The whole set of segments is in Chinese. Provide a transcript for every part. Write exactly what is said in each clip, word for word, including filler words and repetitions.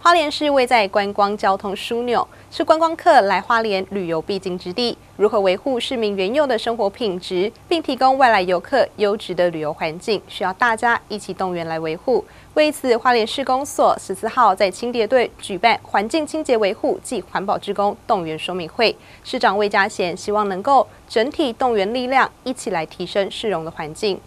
花莲市位在观光交通枢纽，是观光客来花莲旅游必经之地。如何维护市民原有的生活品质，并提供外来游客优质的旅游环境，需要大家一起动员来维护。为此，花莲市公所十四号在清洁队举办环境清洁维护暨环保志工动员说明会。市长魏家贤希望能够整体动员力量，一起来提升市容的环境。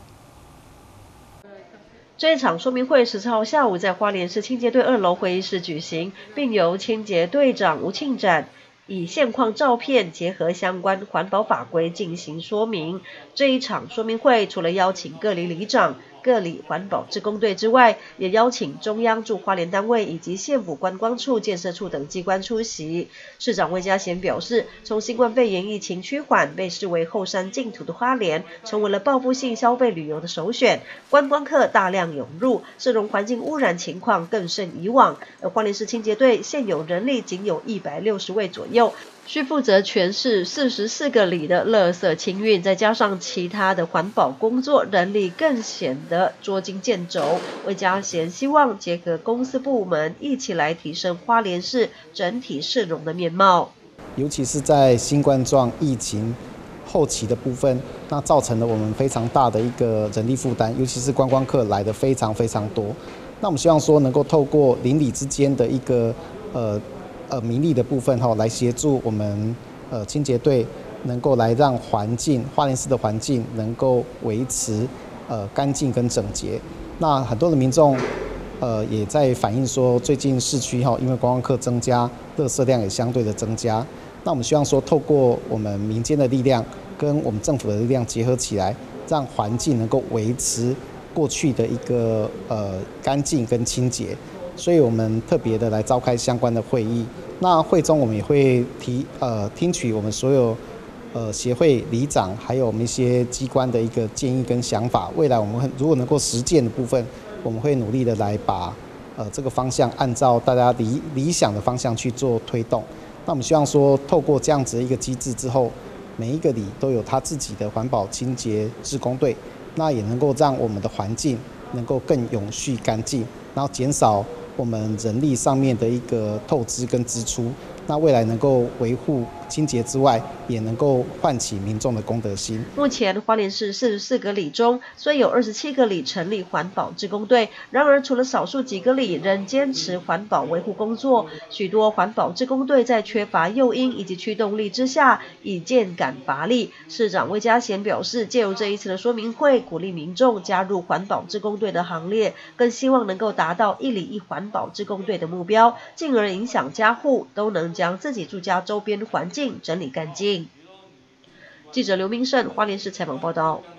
这一场说明会十四号下午在花莲市清洁队二楼会议室举行，并由清洁队长吴庆展以现况照片结合相关环保法规进行说明。这一场说明会除了邀请各里里长、各里环保志工队之外，也邀请中央驻花莲单位以及县府观光处、建设处等机关出席。市长魏家贤表示，从新冠肺炎疫情趋缓，被视为后山净土的花莲，成为了报复性消费旅游的首选，观光客大量涌入，市容环境污染情况更胜以往。而花莲市清洁队现有人力仅有一百六十位左右。 需负责全市四十四个里的垃圾清运，再加上其他的环保工作，人力更显得捉襟见肘。魏家贤希望结合公司部门一起来提升花莲市整体市容的面貌。 尤其是在新冠状疫情后期的部分，那造成了我们非常大的一个人力负担，尤其是观光客来的非常非常多。那我们希望说能够透过邻里之间的一个呃。 呃，民力的部分哈，来协助我们呃清洁队，能够来让环境花莲市的环境能够维持呃干净跟整洁。那很多的民众呃也在反映说，最近市区哈，因为观光客增加，垃圾量也相对的增加。那我们希望说，透过我们民间的力量跟我们政府的力量结合起来，让环境能够维持过去的一个呃干净跟清洁。 所以我们特别的来召开相关的会议。那会中我们也会提呃听取我们所有呃协会里长，还有我们一些机关的一个建议跟想法。未来我们如果能够实践的部分，我们会努力的来把呃这个方向按照大家理理想的方向去做推动。那我们希望说，透过这样子的一个机制之后，每一个里都有他自己的环保清洁志工队，那也能够让我们的环境能够更永续干净，然后减少 我们人力上面的一个透支跟支出，那未来能够维护清洁之外，也能够唤起民众的公德心。 目前花莲市四十四个里中，虽有二十七个里成立环保志工队，然而除了少数几个里仍坚持环保维护工作，许多环保志工队在缺乏诱因以及驱动力之下，已渐感乏力。市长魏家贤表示，借由这一次的说明会，鼓励民众加入环保志工队的行列，更希望能够达到一里一环保志工队的目标，进而影响家户都能将自己住家周边环境整理干净。记者刘明胜，花莲市采访报道。